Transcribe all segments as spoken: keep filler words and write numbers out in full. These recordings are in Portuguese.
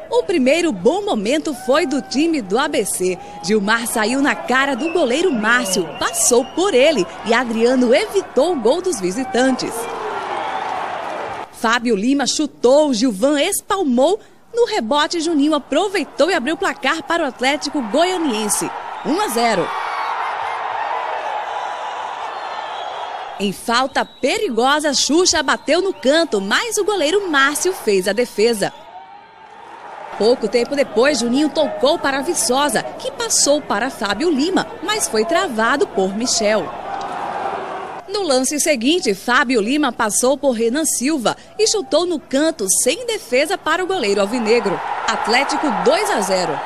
O primeiro bom momento foi do time do A B C. Gilmar saiu na cara do goleiro Márcio, passou por ele e Adriano evitou o gol dos visitantes. Fábio Lima chutou, Gilvan espalmou. No rebote, Juninho aproveitou e abriu o placar para o Atlético Goianiense. um a zero. Em falta perigosa, Xuxa bateu no canto, mas o goleiro Márcio fez a defesa. Pouco tempo depois, Juninho tocou para Viçosa, que passou para Fábio Lima, mas foi travado por Michel. No lance seguinte, Fábio Lima passou por Renan Silva e chutou no canto sem defesa para o goleiro alvinegro. Atlético dois a zero.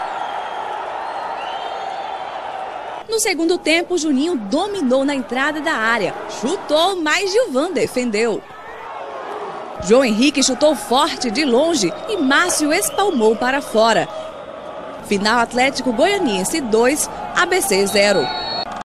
No segundo tempo, Juninho dominou na entrada da área, chutou, mas Gilvan defendeu. João Henrique chutou forte de longe e Márcio espalmou para fora. Final Atlético Goianiense dois, A B C zero.